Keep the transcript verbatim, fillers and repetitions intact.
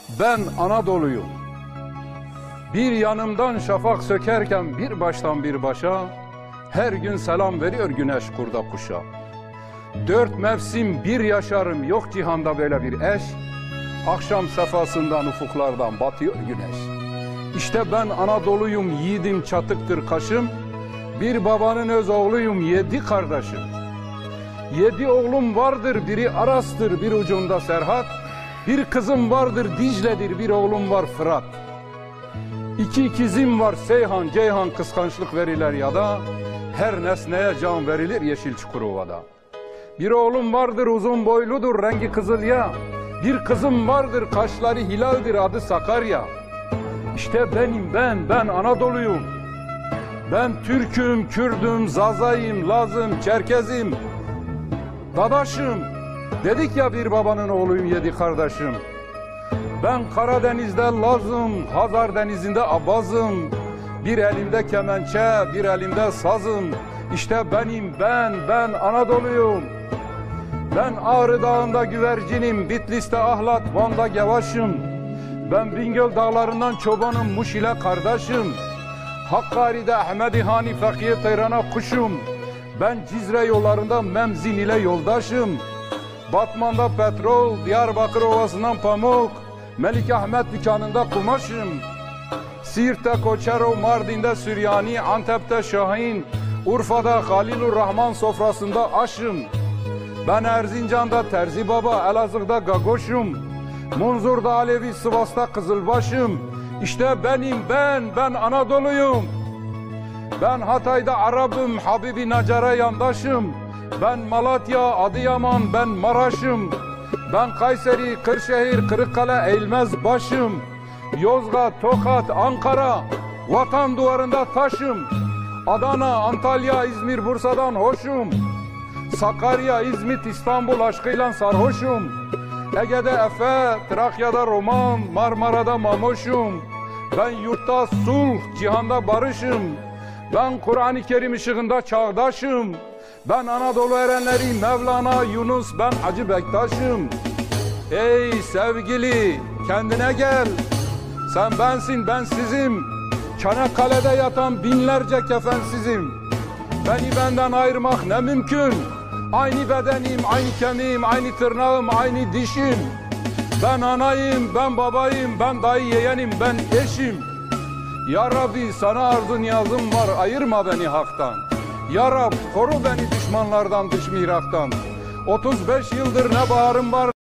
Ben Anadolu'yum. Bir yanımdan şafak sökerken bir baştan bir başa, her gün selam veriyor güneş kurda kuşa. Dört mevsim bir yaşarım, yok cihanda böyle bir eş. Akşam sefasından ufuklardan batıyor güneş. İşte ben Anadolu'yum, yiğidim çatıktır kaşım. Bir babanın öz oğluyum, yedi kardeşim. Yedi oğlum vardır, biri Aras'tır, bir ucunda Serhat. Bir kızım vardır Dicle'dir, bir oğlum var Fırat. İki ikizim var Seyhan, Ceyhan, kıskançlık verirler ya da her nesneye can verilir yeşil Çukurova'da. Bir oğlum vardır uzun boyludur, rengi kızılya. Bir kızım vardır kaşları hilaldir, adı Sakarya. İşte benim ben, ben Anadolu'yum. Ben Türk'üm, Kürd'üm, Zazayım, Laz'ım, Çerkez'im, Dadaş'ım. Dedik ya bir babanın oğluyum, yedi kardeşim. Ben Karadeniz'de Laz'ım, Hazar Denizi'nde Abaz'ım. Bir elimde kemençe, bir elimde sazım. İşte benim ben, ben Anadolu'yum. Ben Ağrı Dağı'nda güvercinim, Bitlis'te Ahlat, Van'da Gevaş'ım. Ben Bingöl dağlarından çobanım, Muş ile kardeşim. Hakkari'de Ahmedi Hani, Fekiye Teyran'a kuşum. Ben Cizre yollarında Memzin ile yoldaşım. Batman'da petrol, Diyarbakır Ovası'ndan pamuk, Melik Ahmet dükkanında kumaşım. Siirt'te Koçero, Mardin'de Süryani, Antep'te Şahin, Urfa'da Halilur Rahman sofrasında aşım. Ben Erzincan'da Terzi Baba, Elazığ'da Gagoş'um. Munzur'da Alevi, Sivas'ta Kızılbaş'ım. İşte benim ben, ben Anadolu'yum. Ben Hatay'da Arap'ım, Habibi Nacar'a yandaşım. Ben Malatya, Adıyaman, ben Maraş'ım. Ben Kayseri, Kırşehir, Kırıkkale, Eğilmez başım. Yozgat, Tokat, Ankara, vatan duvarında taşım. Adana, Antalya, İzmir, Bursa'dan hoşum. Sakarya, İzmit, İstanbul aşkıyla sarhoşum. Ege'de Efe, Trakya'da Roman, Marmara'da Mamoşum. Ben yurtta sulh, cihanda barışım. Ben Kur'an-ı Kerim ışığında çağdaşım. Ben Anadolu erenleri Mevlana, Yunus, ben Hacı Bektaş'ım. Ey sevgili, kendine gel. Sen bensin, ben sizim. Çanakkale'de yatan binlerce kefensizim. Beni benden ayırmak ne mümkün. Aynı bedenim, aynı kemiğim, aynı tırnağım, aynı dişim. Ben anayım, ben babayım, ben dayı yeğenim, ben eşim. Ya Rabbi sana arz-ı niyazım var, ayırma beni haktan. Ya Rab koru beni düşmanlardan, dış mihraktan. otuz beş yıldır ne baharım var